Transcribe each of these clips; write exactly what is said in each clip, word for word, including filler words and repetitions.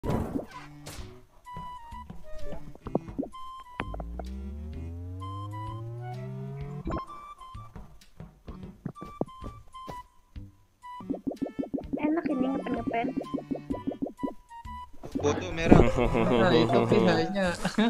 Enak ini ngepen-ngepen. Foto merah. Nah, itu pilihannya.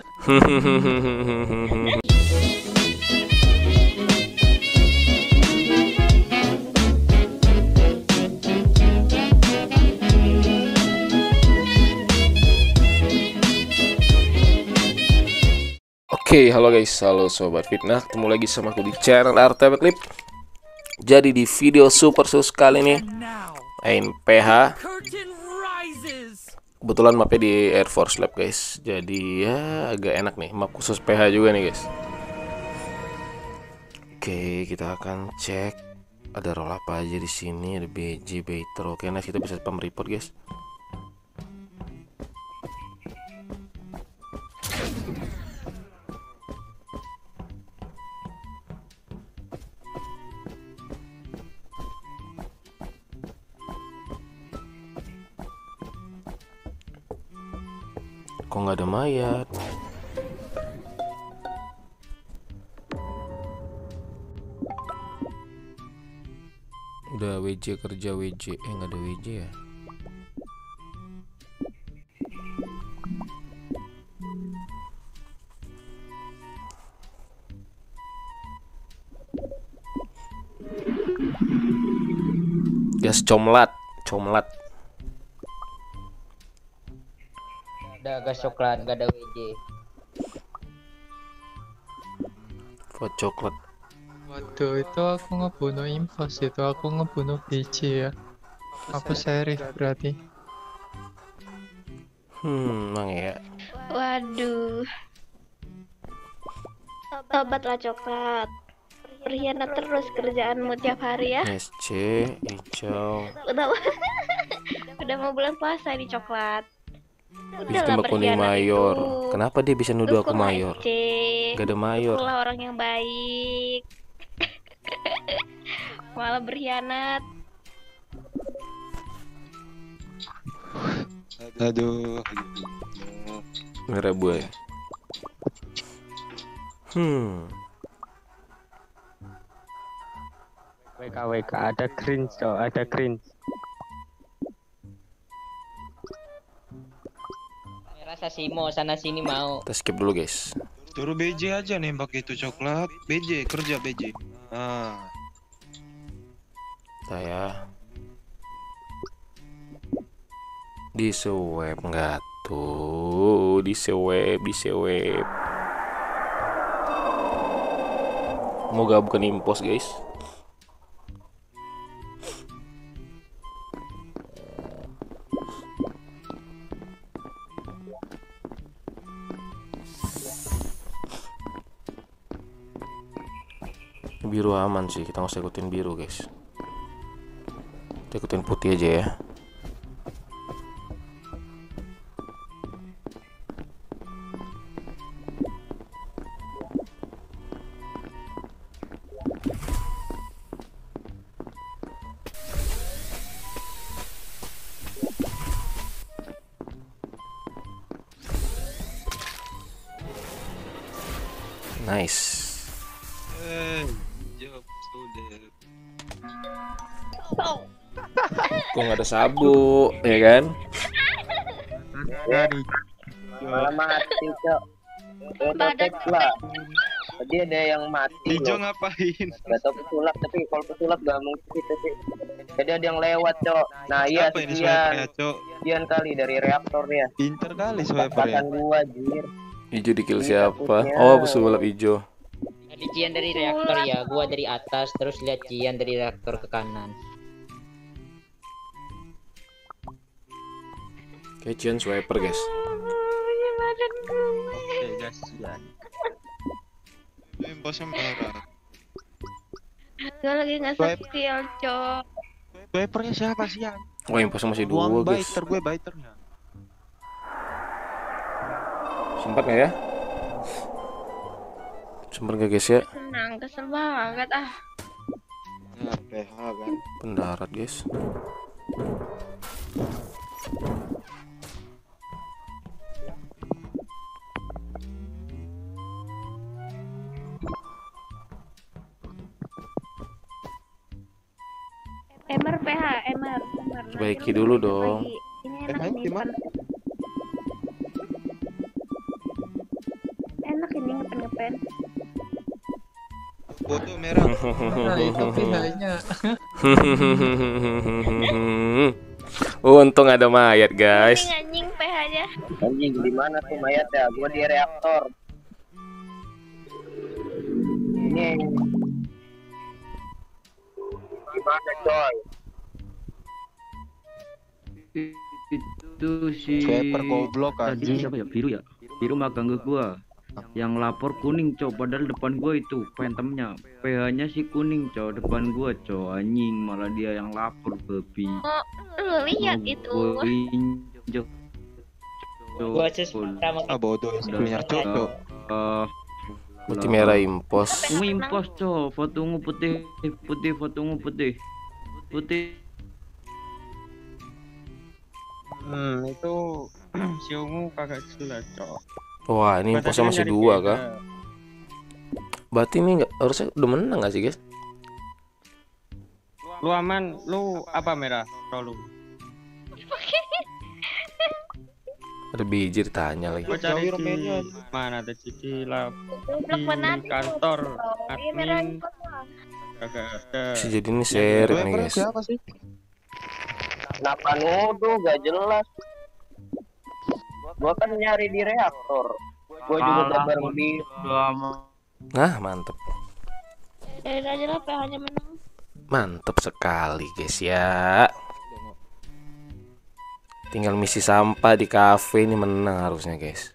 Oke, halo guys, halo sobat fitnah, ketemu lagi sama aku di channel R T B Clip. Jadi di video super sus kali ini main P H. Kebetulan mapnya di Air Force Lab guys. Jadi ya agak enak nih, map khusus P H juga nih guys. Oke, kita akan cek ada role apa aja di sini. Ada B J Baiter. Oke, next kita bisa spam report guys. Kok nggak ada mayat? Udah W J kerja W J. Eh nggak ada W J ya? Gas comlat, comlat. Ada gas coklat, gak ada W J. Vote coklat. Waduh, itu aku ngebunuh impos, itu aku ngebunuh B J ya. Aku serif berarti. Hmm, emang ya. Waduh. Tobat lah coklat. Berkhianat terus kerjaanmu tiap hari ya. S C hijau. Udah udah mau bulan puasa ini coklat. Itu Makuni mayor. Itu. Kenapa dia bisa nuduh aku mayor? Gak ada mayor. Akulah orang yang baik. Malah berkhianat. Aduh. Merah buaya. Hmm. W K W K ada cringe, oh, ada cringe. Rasa Simo sana sini mau. Kita skip dulu guys. Suruh B J aja nembak itu coklat. B J kerja B J. Ah. Saya di swab nggak tuh, di swab, di swab. Semoga bukan impos guys. Biru aman sih, kita nggak usah ikutin biru guys. Kita ikutin putih aja ya. Nice. Eh, job sudah. Kok nggak ada sabu, ya kan? Dari Malah mati, Cok. Ototek lah. Tadi ada yang mati. hijau loh. ngapain? Gak tau pesulap, tapi kalau pesulap gak mungkin gitu sih. Jadi ada yang lewat, Cok. Nah iya, Apa ini sekian. swipernya, Cok? Sekian kali dari reaktornya. Pinter kali swipernya. Katakan gua, jir. Hijau di kill Iya, siapa? takutnya. Oh, pesulap hijau. Tadi Cian dari reaktor ya, gua dari atas terus lihat Cian dari reaktor ke kanan. Kayak Cian swiper guys. Badan gue. Oke, guys, ya. Itu imposnya marah. Gue lagi nggak Swipe. skill cok. Swipernya siapa sih yang? Oh, imposnya masih dua Buang guys. biter gue biternya. Sempat nggak ya? Sempat nggak guys ya? Senang, kesel banget ah. Nah, P H kan. Pendarat guys. Emer P H, Emer, Emer. Perbaiki dulu dong. Ini P H enak ini. di mana? Enak ini ngepen-ngepen. Foto merah. Nah, itu P H-nya. Untung ada mayat, guys. Anjing anjing P H-nya. Anjing di mana tuh mayat ya? Gua di reaktor. Ini gimana coy? Itu si Swiper goblok tadi anjing. siapa ya? Biru ya? Biru magang ke gua. Yang lapor kuning, cow. Padahal depan gua itu phantomnya. P H-nya si kuning, cow. Depan gua, cow. Anjing, malah dia yang lapor, babi. Oh, lu lihat itu. Gua injek. Cow. Gua sus sama Ah bodoh punya cocok. Eh, Putih merah impos. ungu impos, cow. Foto ungu putih, putih, foto ungu putih. Putih. Hmm, itu si ungu kagak jelas, cok. Wah, ini imposnya masih dua kah? Berarti ini nggak harusnya udah menang nggak sih, guys? Lu aman, lu apa merah? Kalau lu Ada biji ditanya lagi. gua cari Jauhi remainnya. di mana ada di lab Goblok mana di kantor Iya merah admin impos lah. kagak ada. Bisa jadi ini seret nih, Swiper guys. siapa sih? Kenapa nuduh gak jelas? Gua kan nyari di reaktor. Gua juga Kalah, bareng di Nah, mantep. Dari aja lah P H-nya menang. Mantep sekali, guys ya. Tinggal misi sampah di kafe ini menang harusnya, guys.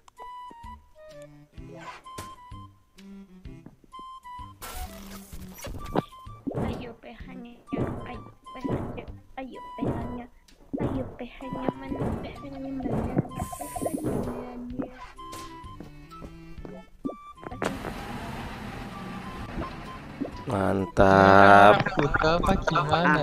Ayo P H-nya. Ayo P H-nya. Ayo P H-nya. Ayo P H-nya mana? P H-nya mana? P H-nya mana? Mantap. Buka apa gimana?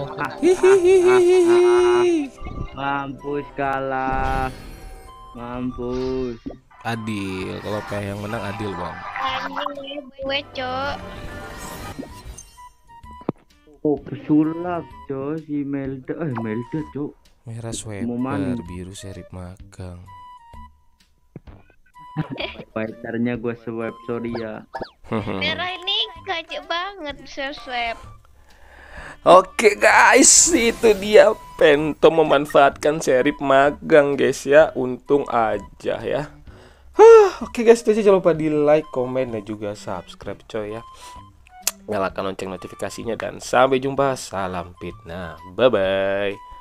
Mampus kalah. Mampus. Adil. Kalau P yang menang adil, Bang. Anjing gue, Cok. Oh, pesulap, coy. Si Melda, eh Melda, coy. Merah Mau mandi. sweeper, biru serip magang. Pacarnya gua swipe, sorry ya. Merah ini gajah banget bisa swab. Oke guys, itu dia Phantom memanfaatkan serip magang, guys ya. Untung aja ya. Huh, Oke guys, itu aja, jangan lupa di like, komen, dan juga subscribe coy ya. Nyalakan lonceng notifikasinya dan sampai jumpa. Salam fitnah. Bye bye.